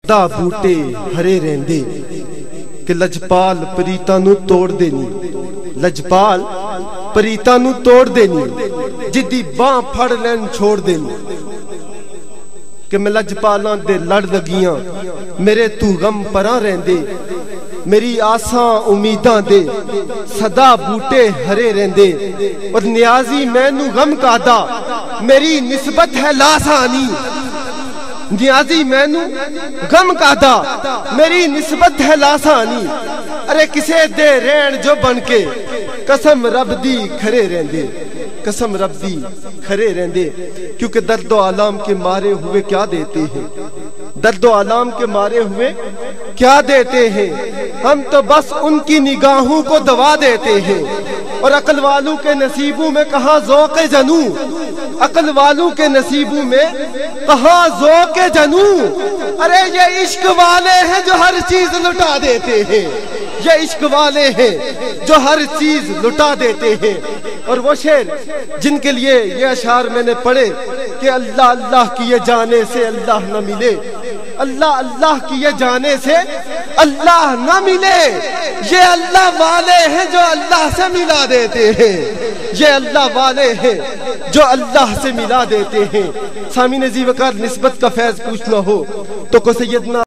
सदा बूटे हरे रहिंदे कि लजपाल प्रीतां नूं तोड़ देनी, लजपाल प्रीतां नूं तोड़ देनी, जिद्दी बांह फड़ लैन छोड़ देनी। कि मैं लजपालां दे लड़ लगियां मेरे तू गम परां रहिंदे, मेरी आसां उम्मीदां दे सदा बूटे हरे रहिंदे। और नियाजी मैनू गम कादा मेरी निस्बत है लासानी, नियाजी मैनू गम कादा मेरी निस्बत है लासानी। अरे किसे दे रहन जो बन के कसम रब दी खरे रहंदे, कसम रब दी खरे रहंदे। क्योंकि दर्द आलम के मारे हुए क्या देते हैं, दर्द आलम के मारे हुए क्या देते हैं, हम तो बस उनकी निगाहों को दवा देते हैं। और अक्ल वालों के नसीबों में कहाँ ज़ौक़ जनू, अक्ल वालों के नसीबों में कहाँ ज़ौक़ जनू। अरे ये इश्क वाले हैं जो हर चीज लुटा देते हैं, ये इश्क वाले हैं जो हर चीज लुटा देते हैं। और वो शेर जिनके लिए ये अशार मैंने पढ़े कि अल्लाह अल्लाह किए जाने से अल्लाह न मिले, अल्लाह अल्लाह किए जाने से अल्लाह न मिले। ये अल्लाह वाले हैं जो अल्लाह से मिला देते हैं, ये अल्लाह वाले हैं जो अल्लाह से मिला देते हैं। सामीन ज़ी वक़ार निस्बत का फैज़ पूछना हो तो को सैयदना